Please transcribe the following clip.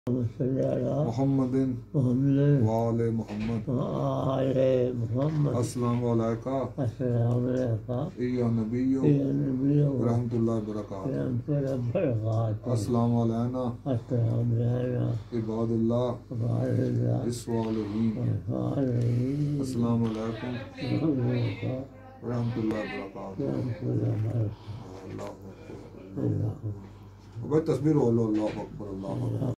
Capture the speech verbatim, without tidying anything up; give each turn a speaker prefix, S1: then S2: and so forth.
S1: मोहम्मदिन वाले मोहम्मद अस्सलामु अलैका या नबियो रहमतुल्लाहि व बरकातहू अस्सलामु अलैना इबादुल्लाह इस्वालिहीन अस्सलामु अलैकुम रहमतुल्लाहि व बरकातहू। भाई तस्बीह बोलो, अल्लाहु अकबर, अल्लाहु अकबर।